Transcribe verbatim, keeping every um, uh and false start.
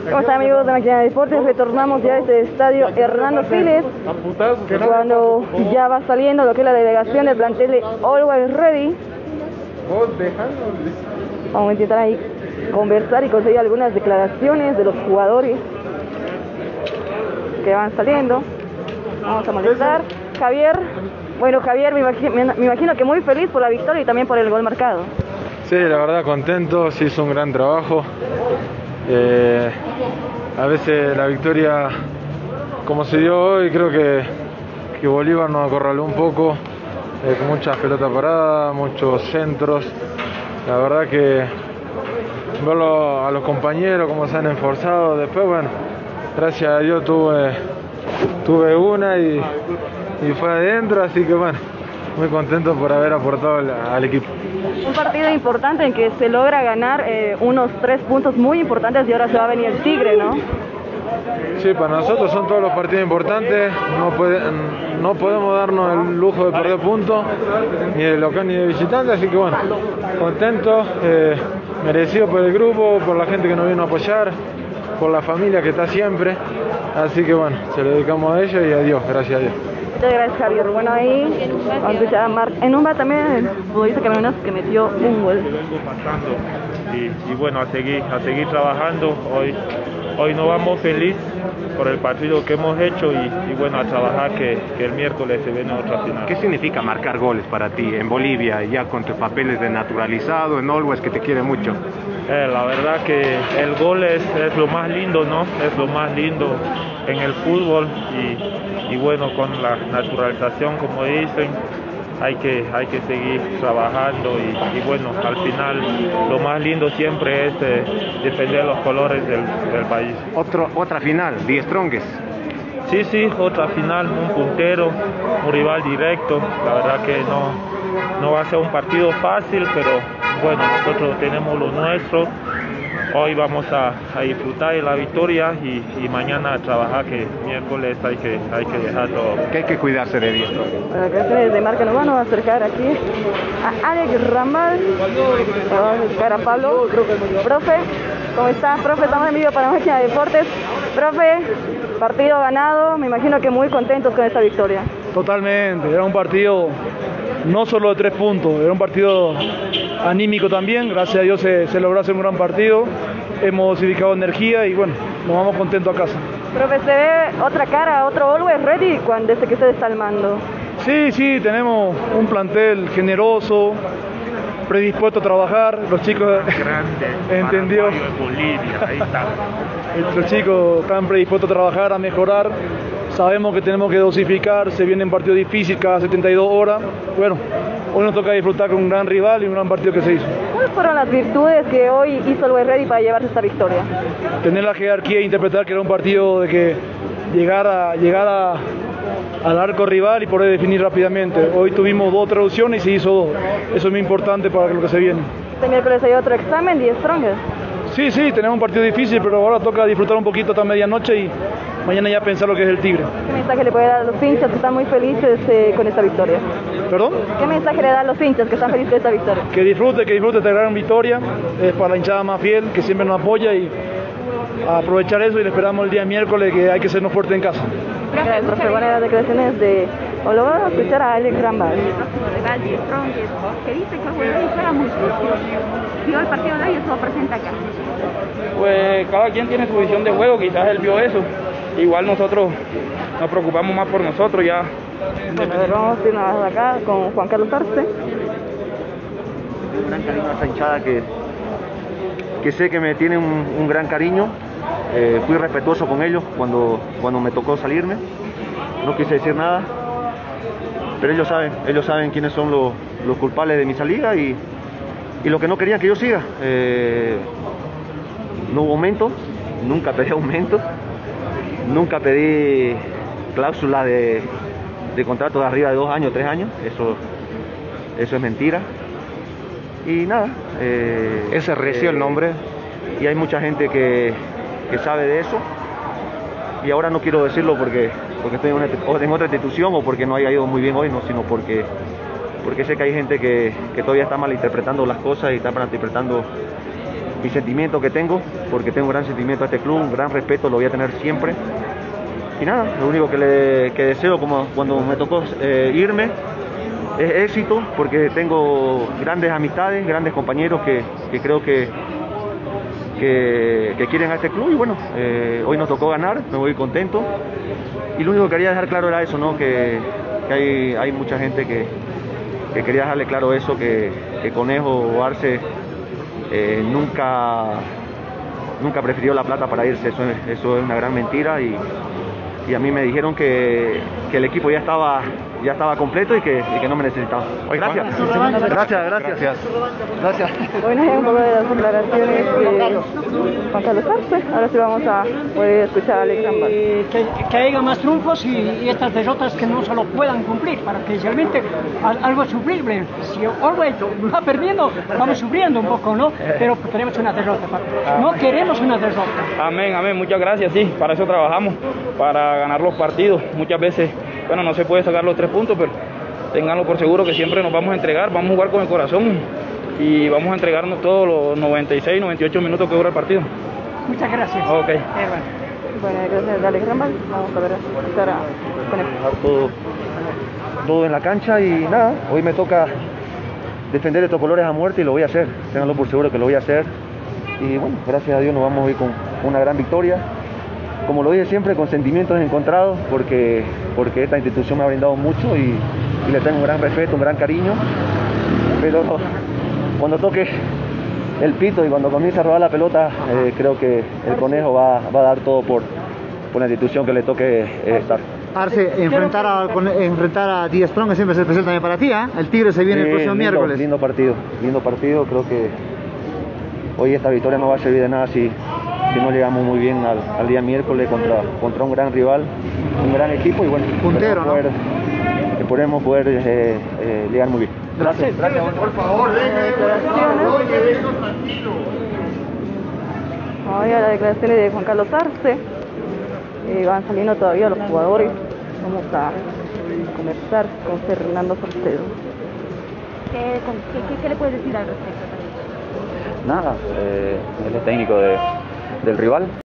¿Cómo están, amigos de Máquina de Deportes? Retornamos ya a este estadio Hernando Siles, cuando ya va saliendo lo que es la delegación del plantel de Always Ready. Vamos a intentar ahí conversar y conseguir algunas declaraciones de los jugadores que van saliendo. Vamos a molestar. Javier, bueno Javier, me imagino, me imagino que muy feliz por la victoria y también por el gol marcado. Sí, la verdad contento, se hizo un gran trabajo. Eh, a veces la victoria, como se dio hoy, creo que, que Bolívar nos acorraló un poco, eh, con muchas pelotas paradas, muchos centros. La verdad que verlo a los compañeros cómo se han esforzado. Después, bueno, gracias a Dios tuve, tuve una y, y fue adentro, así que bueno, muy contento por haber aportado al, al equipo. Un partido importante en que se logra ganar eh, unos tres puntos muy importantes y ahora se va a venir el Tigre, ¿no? Sí, para nosotros son todos los partidos importantes, no, puede, no podemos darnos el lujo de perder puntos, ni de local ni de visitante, así que bueno, contento, eh, merecido por el grupo, por la gente que nos vino a apoyar, por la familia que está siempre, así que bueno, se lo dedicamos a ellos y a Dios, gracias a Dios. Muchas gracias, Javier. Bueno, ahí vamos a escuchar a Marc Enumba también, el futbolista camerunés que metió un gol. Vengo pasando y, y bueno, a seguir, a seguir trabajando. Hoy, hoy nos vamos feliz por el partido que hemos hecho y, y bueno, a trabajar que, que el miércoles se viene otra final. ¿Qué significa marcar goles para ti en Bolivia, ya con tus papeles de naturalizado, en Always, que te quiere mucho? Eh, la verdad que el gol es, es lo más lindo, ¿no? Es lo más lindo en el fútbol y, y bueno, con la naturalización, como dicen, hay que, hay que seguir trabajando y, y bueno, al final lo más lindo siempre es eh, defender los colores del, del país. Otro, otra final, The Strongest. Sí, sí, otra final, un puntero, un rival directo. La verdad que no, no va a ser un partido fácil, pero bueno, nosotros tenemos lo nuestro. Hoy vamos a, a disfrutar de la victoria y, y mañana a trabajar, que miércoles hay que, hay que dejar todo. Que hay que cuidarse de Dios. Bueno, gracias de Marc Enumba, nos va a acercar aquí a Alex Rambal, vamos a acercar a Pablo. Profe, ¿cómo está? Profe, estamos en vivo para Máquina de Deportes. Profe, partido ganado, me imagino que muy contentos con esta victoria. Totalmente, era un partido no solo de tres puntos, era un partido anímico también, gracias a Dios se, se logró hacer un gran partido, hemos dosificado energía y bueno, nos vamos contentos a casa. Profe, se ve otra cara, otro Always Ready cuando, desde que usted está al mando. Sí, sí, tenemos un plantel generoso, predispuesto a trabajar, los chicos Grande, entendió, Bolivia, ahí está. los chicos están predispuestos a trabajar, a mejorar. Sabemos que tenemos que dosificar, se viene un partido difícil cada setenta y dos horas. Bueno, hoy nos toca disfrutar con un gran rival y un gran partido que se hizo. ¿Cuáles fueron las virtudes que hoy hizo Always Ready para llevarse esta victoria? Tener la jerarquía e interpretar que era un partido de que llegar, a, llegar a, al arco rival y poder definir rápidamente. Hoy tuvimos dos traducciones y se hizo dos. Eso es muy importante para lo que se viene. Este miércoles hay otro examen, The Strongest. Sí, sí, tenemos un partido difícil, pero ahora toca disfrutar un poquito hasta medianoche y mañana ya pensar lo que es el Tigre. ¿Qué mensaje le puede dar a los hinchas que están muy felices eh, con esta victoria? ¿Perdón? ¿Qué mensaje le da a los hinchas que están felices con esta victoria? Que disfrute, que disfrute esta gran victoria, es para la hinchada más fiel, que siempre nos apoya y a aprovechar eso y le esperamos el día miércoles que hay que sernos fuertes en casa. Gracias, profe. Buenas las declaraciones de... O lo vamos a escuchar a Alex Rambal. Que dice que Always juega mucho. Vio el partido de hoy y estuvo presente acá. Pues cada quien tiene su visión de juego, quizás él vio eso. Igual nosotros nos preocupamos más por nosotros ya. Bueno, a ver, vamos a irnos acá con Juan Carlos Arce. Un gran cariño a esta hinchada que, que sé que me tiene un, un gran cariño. Eh, fui respetuoso con ellos cuando, cuando me tocó salirme. No quise decir nada. Pero ellos saben, ellos saben quiénes son los, los culpables de mi salida y, y lo que no querían que yo siga. Eh, no hubo aumento, nunca pedí aumento, nunca pedí cláusula de, de contrato de arriba de dos años, tres años, eso, eso es mentira. Y nada. Eh, ¿Ese recio eh, el nombre? Y hay mucha gente que, que sabe de eso. Y ahora no quiero decirlo porque, porque estoy en, una, en otra institución o porque no haya ido muy bien hoy, no, sino porque, porque sé que hay gente que, que todavía está malinterpretando las cosas y está malinterpretando mi sentimiento que tengo, porque tengo un gran sentimiento a este club, un gran respeto, lo voy a tener siempre. Y nada, lo único que, le, que deseo como cuando me tocó eh, irme es éxito, porque tengo grandes amistades, grandes compañeros que, que creo que, que, que quieren a este club y bueno, eh, hoy nos tocó ganar, me voy contento. Y lo único que quería dejar claro era eso, ¿no? que, que hay, hay mucha gente que, que quería dejarle claro eso, que, que Conejo o Arce eh, nunca, nunca prefirió la plata para irse, eso es, eso es una gran mentira y, y a mí me dijeron que, que el equipo ya estaba, ya estaba completo y que, y que no me necesitaba. Gracias. Gracias, gracias. Gracias. Gracias. Bueno, hay un poco de las declaraciones de Juan Carlos Arce. Ahora sí vamos a poder escuchar a Alex Rambal. Eh, que, que haya más triunfos y, y estas derrotas que no se lo puedan cumplir, para que realmente algo es sufrible. Si Orwell va perdiendo, vamos sufriendo un poco, ¿no? Pero queremos una derrota, no queremos una derrota. Amén, amén, muchas gracias, sí, para eso trabajamos, para ganar los partidos. Muchas veces, bueno, no se puede sacar los tres puntos, pero ténganlo por seguro que siempre nos vamos a entregar, vamos a jugar con el corazón y vamos a entregarnos todos los noventa y seis, noventa y ocho minutos que dura el partido. Muchas gracias. Ok. Eh, bueno, gracias a Alex Rambal. Vamos a ver a escuchar a Conejo. Todo, todo en la cancha y nada, hoy me toca defender estos colores a muerte y lo voy a hacer, ténganlo por seguro que lo voy a hacer. Y bueno, gracias a Dios nos vamos a ir con una gran victoria. Como lo dije siempre, con sentimientos encontrados, porque, porque esta institución me ha brindado mucho y, y le tengo un gran respeto, un gran cariño. Pero cuando toque el pito y cuando comience a rodar la pelota, eh, creo que el Conejo va, va a dar todo por, por la institución que le toque eh, estar. Arce, enfrentar a, enfrentar a Die Strong siempre es especial también para ti, ¿eh? El Tigre se viene sí, el próximo lindo, miércoles. Lindo partido, lindo partido, creo que hoy esta victoria no va a servir de nada si, si no llegamos muy bien al, al día miércoles contra, contra un gran rival, un gran equipo y bueno, puntero, ¿no? poder, esperemos poder eh, eh, llegar muy bien. Gracias, gracias. Por favor, Ahora las declaraciones de Juan Carlos Arce. Eh, van saliendo todavía los jugadores. Vamos a conversar con Fernando Salcedo. ¿Qué, qué, qué le puedes decir al respecto? Nada, eh, él es técnico de, del rival.